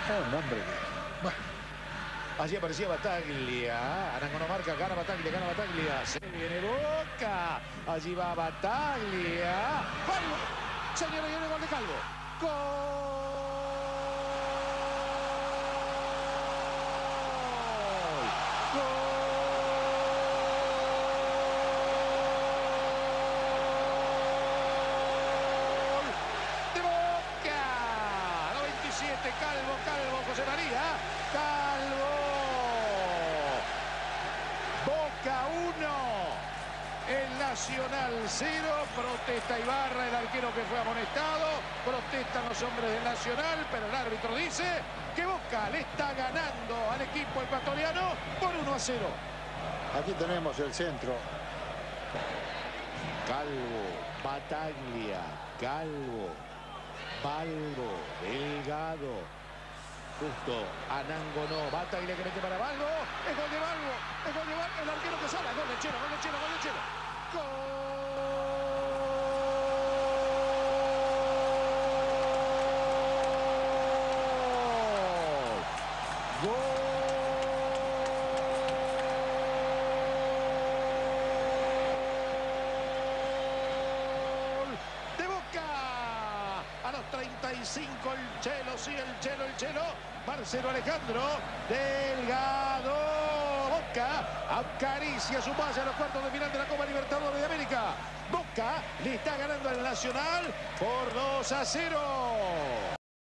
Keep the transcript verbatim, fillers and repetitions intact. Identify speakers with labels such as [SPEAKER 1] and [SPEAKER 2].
[SPEAKER 1] Es un hombre que... Bueno. Allí aparecía Bataglia. Arango no marca, gana Bataglia, gana Bataglia. Se viene Boca. Allí va Bataglia. ¡Calvo! Señor, viene el gol de Calvo. ¡Gol! Calvo, Calvo, José María, Calvo. Boca uno, el Nacional cero, protesta Ibarra, el arquero que fue amonestado, protestan los hombres del Nacional, pero el árbitro dice que Boca le está ganando al equipo ecuatoriano por uno a cero.
[SPEAKER 2] Aquí tenemos el centro.
[SPEAKER 1] Calvo, Bataglia, Calvo, Balbo, Delgado, justo, Arango no, Bataglia que mete para Balbo, es gol de Balbo, es gol de Balbo, el arquero que sale, gol de Chelo, gol de Chelo, gol de Chelo, gol, gol. A los treinta y cinco el Chelo, sí, el Chelo, el Chelo. Marcelo Alejandro Delgado. Boca acaricia su pase a los cuartos de final de la Copa Libertadores de América. Boca le está ganando al Nacional por dos a cero.